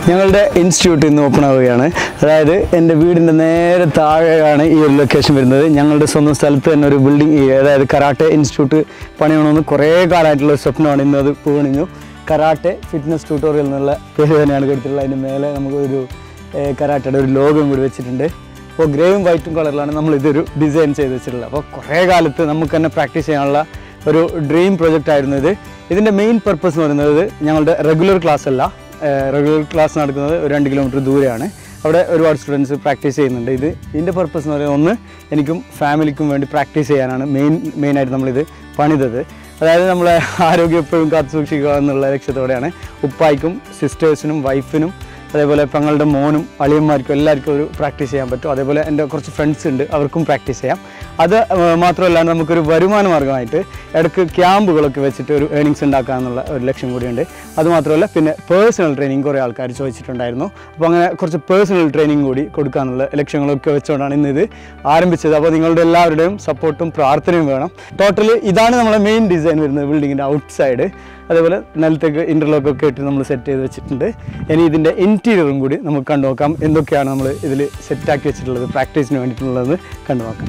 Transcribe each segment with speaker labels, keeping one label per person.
Speaker 1: ഞങ്ങളുടെ ഇൻസ്റ്റിറ്റ്യൂട്ട് ഇന്ന് ഓപ്പൺ ആവുകയാണ്. അതായത് എൻ്റെ വീടിൻ്റെ നേരെ താഴെയാണ് ഈ ഒരു ലൊക്കേഷൻ വരുന്നത്. ഞങ്ങളുടെ സ്വന്തം സ്ഥലത്ത് തന്നെ ഒരു ബിൽഡിംഗ്, അതായത് കരാട്ടെ ഇൻസ്റ്റിറ്റ്യൂട്ട് പണിയണമെന്ന് കുറേ കാലമായിട്ടുള്ള ഒരു സ്വപ്നമാണ്. ഇന്ന് അത് പൂണിഞ്ഞു. കരാട്ടെ ഫിറ്റ്നസ് ട്യൂട്ടോറിയൽ എന്നുള്ള പേര് തന്നെയാണ് കൊടുത്തിട്ടുള്ളത്. അതിൻ്റെ മേലെ നമുക്കൊരു കരാട്ടയുടെ ഒരു ലോഗോയും കൂടി വെച്ചിട്ടുണ്ട്. അപ്പോൾ ഗ്രേയും വൈറ്റും കളറിലാണ് നമ്മളിതൊരു ഡിസൈൻ ചെയ്ത് വെച്ചിട്ടുള്ളത്. അപ്പോൾ കുറേ കാലത്ത് നമുക്ക് തന്നെ പ്രാക്ടീസ് ചെയ്യാനുള്ള ഒരു ഡ്രീം പ്രൊജക്റ്റ് ആയിരുന്നു ഇത്. ഇതിൻ്റെ മെയിൻ പർപ്പസ് എന്ന് പറയുന്നത് ഞങ്ങളുടെ റെഗുലർ ക്ലാസ് അല്ല. റെഗുലർ ക്ലാസ് നടക്കുന്നത് 2 കിലോമീറ്റർ ദൂരെയാണ്. അവിടെ ഒരുപാട് സ്റ്റുഡൻസ് പ്രാക്ടീസ് ചെയ്യുന്നുണ്ട്. ഇതിൻ്റെ പർപ്പസ് എന്ന് പറയുന്നത്, ഒന്ന്, എനിക്കും ഫാമിലിക്കും വേണ്ടി പ്രാക്ടീസ് ചെയ്യാനാണ് മെയിനായിട്ട് നമ്മളിത് പണിതത്. അതായത് നമ്മളെ ആരോഗ്യം എപ്പോഴും കാത്തു സൂക്ഷിക്കുക എന്നുള്ള ലക്ഷ്യത്തോടെയാണ്. ഉപ്പായിക്കും സിസ്റ്റേഴ്സിനും വൈഫിനും അതേപോലെ പെങ്ങളുടെ മോനും അളിയന്മാർക്കും എല്ലാവർക്കും ഒരു പ്രാക്ടീസ് ചെയ്യാൻ പറ്റും. അതേപോലെ എൻ്റെ കുറച്ച് ഫ്രണ്ട്സ് ഉണ്ട്, അവർക്കും പ്രാക്ടീസ് ചെയ്യാം. അത് മാത്രമല്ലാണ്ട് നമുക്കൊരു വരുമാന മാർഗ്ഗമായിട്ട് ഇടയ്ക്ക് ക്യാമ്പുകളൊക്കെ വെച്ചിട്ട് ഒരു ഏണിങ്സ് ഉണ്ടാക്കുക എന്നുള്ള ഒരു ലക്ഷ്യം കൂടിയുണ്ട്. അതുമാത്രമല്ല, പിന്നെ പേഴ്സണൽ ട്രെയിനിങ് കുറേ ആൾക്കാർ ചോദിച്ചിട്ടുണ്ടായിരുന്നു. അപ്പോൾ അങ്ങനെ കുറച്ച് പേഴ്സണൽ ട്രെയിനിങ് കൂടി കൊടുക്കാനുള്ള ലക്ഷ്യങ്ങളൊക്കെ വെച്ചുകൊണ്ടാണ് ഇന്ന് ഇത് ആരംഭിച്ചത്. അപ്പോൾ നിങ്ങളുടെ എല്ലാവരുടെയും സപ്പോർട്ടും പ്രാർത്ഥനയും വേണം. ടോട്ടലി ഇതാണ് നമ്മളെ മെയിൻ ഡിസൈൻ വരുന്നത്, ബിൽഡിങ്ങിൻ്റെ ഔട്ട് സൈഡ്. അതേപോലെ നിലത്തേക്ക് ഇൻ്റർലോക്കൊക്കെ ഇട്ട് നമ്മൾ സെറ്റ് ചെയ്ത് വെച്ചിട്ടുണ്ട്. ഇനി ഇതിൻ്റെ ഇൻറ്റീരിയറും കൂടി നമുക്ക് കണ്ടു നോക്കാം. എന്തൊക്കെയാണ് നമ്മൾ ഇതിൽ സെറ്റാക്കി വെച്ചിട്ടുള്ളത് പ്രാക്ടീസിന് വേണ്ടിയിട്ടുള്ളത് കണ്ടു നോക്കാം.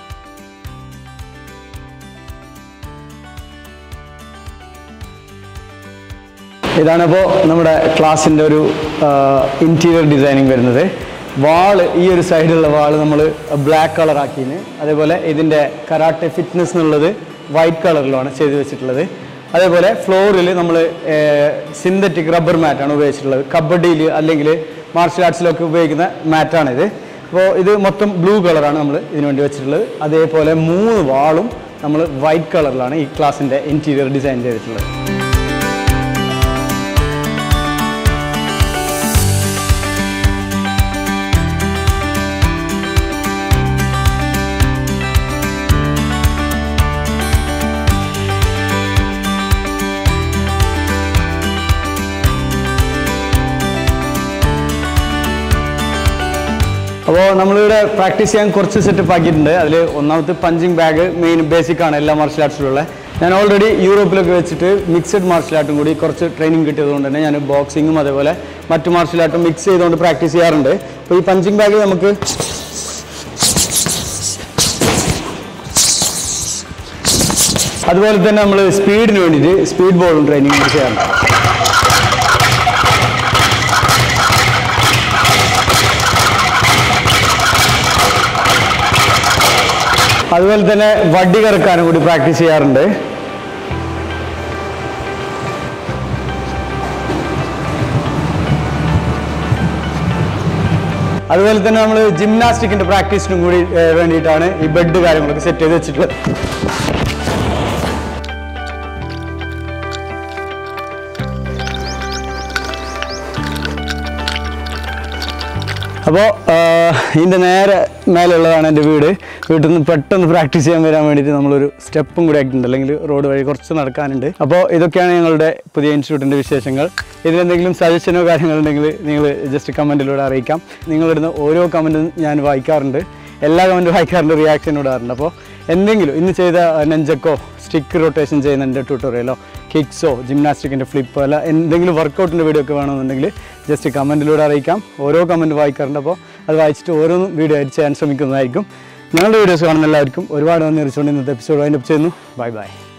Speaker 1: ഇതാണിപ്പോൾ നമ്മുടെ ക്ലാസ്സിൻ്റെ ഒരു ഇൻറ്റീരിയർ ഡിസൈനിങ് വരുന്നത്. വാള്, ഈ ഒരു സൈഡിലുള്ള വാള് നമ്മൾ ബ്ലാക്ക് കളറാക്കിന്. അതേപോലെ ഇതിൻ്റെ കരാട്ടെ ഫിറ്റ്നസ് എന്നുള്ളത് വൈറ്റ് കളറിലാണ് ചെയ്ത് വെച്ചിട്ടുള്ളത്. അതേപോലെ ഫ്ലോറിൽ നമ്മൾ സിന്തറ്റിക് റബ്ബർ മാറ്റാണ് ഉപയോഗിച്ചിട്ടുള്ളത്. കബഡിയിൽ അല്ലെങ്കിൽ മാർഷൽ ആർട്സിലൊക്കെ ഉപയോഗിക്കുന്ന മാറ്റാണിത്. അപ്പോൾ ഇത് മൊത്തം ബ്ലൂ കളറാണ് നമ്മൾ ഇതിനു വേണ്ടി വെച്ചിട്ടുള്ളത്. അതേപോലെ 3 വാളും നമ്മൾ വൈറ്റ് കളറിലാണ് ഈ ക്ലാസ്സിൻ്റെ ഇൻറ്റീരിയർ ഡിസൈൻ ചെയ്തിട്ടുള്ളത്. അപ്പോൾ നമ്മളിവിടെ പ്രാക്ടീസ് ചെയ്യാൻ കുറച്ച് സെറ്റപ്പ് ആക്കിയിട്ടുണ്ട്. അതിൽ ഒന്നാമത്തെ പഞ്ചിങ് ബാഗ് മെയിൻ ബേസിക്കാണ് എല്ലാ മാർഷൽ ആർട്സിലുള്ള. ഞാൻ ഓൾറെഡി യൂറോപ്പിലൊക്കെ വെച്ചിട്ട് മിക്സഡ് മാർഷൽ ആർട്ടും കൂടി കുറച്ച് ട്രെയിനിങ് കിട്ടിയതുകൊണ്ട് തന്നെ ഞാൻ ബോക്സിങ്ങും അതേപോലെ മറ്റു മാർഷൽ ആർട്ടും മിക്സ് ചെയ്തുകൊണ്ട് പ്രാക്ടീസ് ചെയ്യാറുണ്ട്. അപ്പോൾ ഈ പഞ്ചിങ് ബാഗ് നമുക്ക് അതുപോലെ തന്നെ നമ്മൾ സ്പീഡിന് വേണ്ടിയിട്ട് സ്പീഡ് ബോളും ട്രെയിനിങ് ചെയ്യാറുണ്ട്. അതുപോലെ തന്നെ വടി കറക്കാനും കൂടി പ്രാക്ടീസ് ചെയ്യാറുണ്ട്. അതുപോലെ തന്നെ നമ്മൾ ജിംനാസ്റ്റിക്കിൻ്റെ പ്രാക്ടീസിനും കൂടി വേണ്ടിയിട്ടാണ് ഈ ബെഡ് കാര്യങ്ങളൊക്കെ സെറ്റ് ചെയ്ത് വെച്ചിട്ടുള്ളത്. അപ്പോൾ ഇതിൻ്റെ നേരെ മേലുള്ളതാണ് എൻ്റെ വീട്. വീട്ടിൽ നിന്ന് പെട്ടെന്ന് പ്രാക്ടീസ് ചെയ്യാൻ വരാൻ വേണ്ടിയിട്ട് നമ്മളൊരു സ്റ്റെപ്പും കൂടി ആക്കിയിട്ടുണ്ട്, അല്ലെങ്കിൽ റോഡ് വഴി കുറച്ച് നടക്കാനുണ്ട്. അപ്പോൾ ഇതൊക്കെയാണ് ഞങ്ങളുടെ പുതിയ ഇൻസ്റ്റിറ്റ്യൂട്ടിൻ്റെ വിശേഷങ്ങൾ. ഇതിലെന്തെങ്കിലും സജഷനോ കാര്യങ്ങളുണ്ടെങ്കിൽ നിങ്ങൾ ജസ്റ്റ് കമൻറ്റിലൂടെ അറിയിക്കാം. നിങ്ങളിടുന്ന ഓരോ കമൻറ്റും ഞാൻ വായിക്കാറുണ്ട്, എല്ലാ കമൻറ്റും വായിക്കാറുണ്ട്, റിയാക്ഷൻ ഇടാറുണ്ട്. അപ്പോൾ എന്തെങ്കിലും ഇന്ന് ചെയ്ത നെഞ്ചക്കോ സ്റ്റിക്ക് റൊട്ടേഷൻ ചെയ്യുന്നതിൻ്റെ ട്യൂട്ടോറിയലോ കിക്സോ ജിംനാസ്റ്റിക്കിൻ്റെ ഫ്ലിപ്പോ അല്ല എന്തെങ്കിലും വർക്കൗട്ടിൻ്റെ വീഡിയോ ഒക്കെ വേണമെന്നുണ്ടെങ്കിൽ ജസ്റ്റ് കമൻറ്റിലൂടെ അറിയിക്കാം. ഓരോ കമൻറ്റ് വായിക്കാറുണ്ട്. അപ്പോൾ അത് വായിച്ചിട്ട് ഓരോന്നും വീഡിയോ ആയിട്ട് ചെയ്യാൻ ശ്രമിക്കുന്നതായിരിക്കും. ഞങ്ങളുടെ വീഡിയോസ് കാണുന്ന എല്ലാവർക്കും ഒരുപാട് നന്ദി അറിയിച്ചുകൊണ്ട് ഇന്നത്തെ എപ്പിസോഡ് വൈൻഡപ്പ് ചെയ്യുന്നു. Bye by.